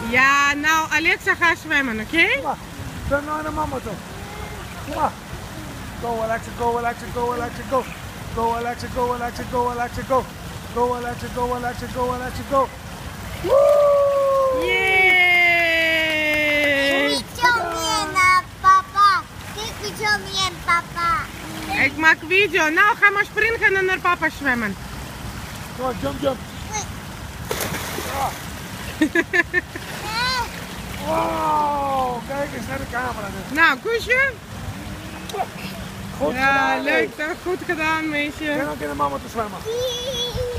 Ja, nou Alexa gaat zwemmen, oké? Zwem nou naar mama toe. Go Alexa, go Alexa, go Alexa, go. Go Alexa, go Alexa, go Alexa, go. Go Alexa, go Alexa, go Alexa, go. Woo! Yay! Papa. Papa. Ik maak video. Nou, ga maar springen en naar papa zwemmen. Come on, jump, jump. Wow, kijk eens naar de camera. Nou, kusje. Goed Ja, gedaan, leuk. Dat heb ik goed gedaan, meisje. En ook in de mama te zwemmen.